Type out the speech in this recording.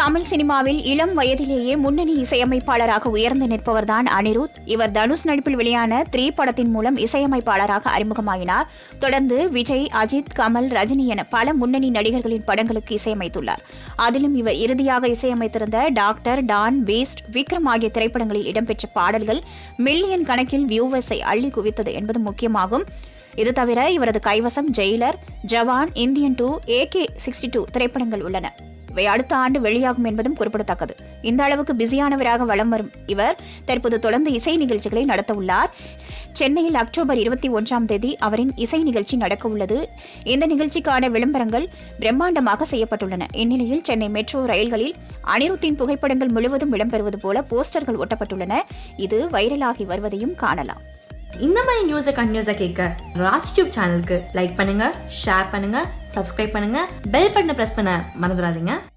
தமிழ் சினிமாவில் இளம் வயதிலேயே முன்னணி இசையமைப்பாளராக உயர்ந்து நிற்பவர்தான் அனிருத். இவர் தனுஷ் நடிப்பில் வெளியான 3 படத்தின் மூலம் இசையமைப்பாளராக அறிமுகமாகினார். தொடர்ந்து விஜய், அஜித், கமல், ரஜினி என பல முன்னணி நடிகர்களின் படங்களுக்கு இசையமைத்துள்ளார். அதிலும் இவர் இறுதியாக இசையமைத்திருந்த டாக்டர், டான், பீஸ்ட், விக்ரம் ஆகிய திரைப்படங்களில் இடம்பெற்ற பாடல்கள் மில்லியன் கணக்கில் வியூவர்ஸை அள்ளி குவித்தது என்பது முக்கியமாகும். இது தவிர இவரது கைவசம் ஜெயிலர், ஜவான், இந்தியன் 2, AK-62 திரைப்படங்கள் உள்ளன. இவை அடுத்த ஆண்டு வெளியாகும் என்பதும் குறிப்பிடத்தக்கது. இந்த அளவுக்கு பிஸியானவராக வலம் வரும் இவர் தற்போது தொடர்ந்து இசை நிகழ்ச்சிகளை நடத்த உள்ளார். சென்னையில் அக்டோபர் 21ஆம் தேதி அவரின் இசை நிகழ்ச்சி நடக்க உள்ளது. இந்த நிகழ்ச்சிக்கான விளம்பரங்கள் பிரம்மாண்டமாக செய்யப்பட்டுள்ளன. இந்நிலையில் சென்னை மெட்ரோ ரயில்களில் அனிருத்தின் புகைப்படங்கள் முழுவதும் இடம்பெறுவது போல போஸ்டர்கள் ஒட்டப்பட்டுள்ளன. இது வைரலாகி வருவதையும் காணலாம். இந்த மாதிரி நியூஸை கண்டினியூஸா கேட்க ராஜ் டியூப் சேனலுக்கு லைக் பண்ணுங்க, ஷேர் பண்ணுங்க, சப்ஸ்கிரைப் பண்ணுங்க, பெல் பட்டனை பிரஸ் பண்ண மறந்துடாதீங்க.